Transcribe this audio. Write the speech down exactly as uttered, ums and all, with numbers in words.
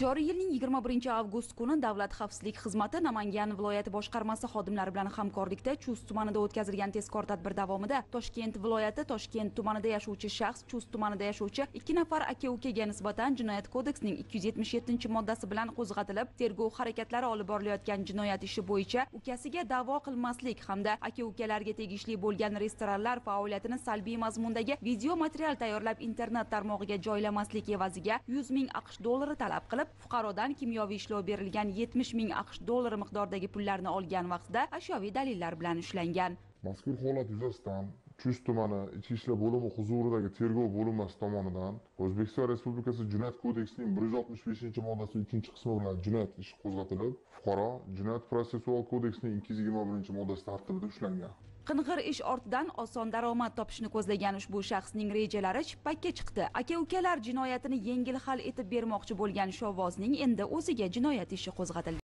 Joriy yilning yigirma birinchi avgust kuni Davlat xavfsizlik xizmati Namangan viloyati boshqarmasi xodimlari bilan hamkorlikda Chust tumanida o'tkazilgan tezkor tadbir davomida Toshkent viloyati Toshkent tumanida yashovchi shaxs Chust tumanida yashovchi ikki nafar aka-ukaga nisbatan Jinoyat kodeksining ikki yuz yetmish yettinchi moddasi bilan qo'zg'atilib, tergov harakatlari olib borilayotgan jinoyat ishi bo'yicha ukasiga da'vo qilmaslik hamda aka-ukalarga tegishli bo'lgan restoranlar faoliyatini salbiy mazmundagi video material tayyorlab internet tarmog'iga joylamaslik evaziga yuz ming AQSh dollari talab qilib, fuqarodan kimyoviy ishlov berilgan yetmish ming AQSh dollari miqdoridagi pullarni olgan vaqtida ashyoviy dalillar bilan ushlangan. Mazkur holat yuzasidan Chust tumani Ichki ishlar bo'limi huzuridagi tergov bo'linmasi tomonidan O'zbekiston Respublikasi Jinoyat kodeksining bir yuz oltmish beshinchi moddasi ikkinchi qismi bilan jinoyat ishi qo'zg'atilib, fuqaro Jinoyat protsessual kodeksining ikki yuz yigirma birinchi moddasi tartibida ushlangan. Qing'ir ish ortidan oson daromad topishni ko'zlagan ushbu shaxsning rejalari chippakka chiqdi. Aka-ukalar jinoyatini yengil hal etib bermoqchi bo'lgan shovvozning endi o'ziga jinoyat ishi qo'zg'atilgan.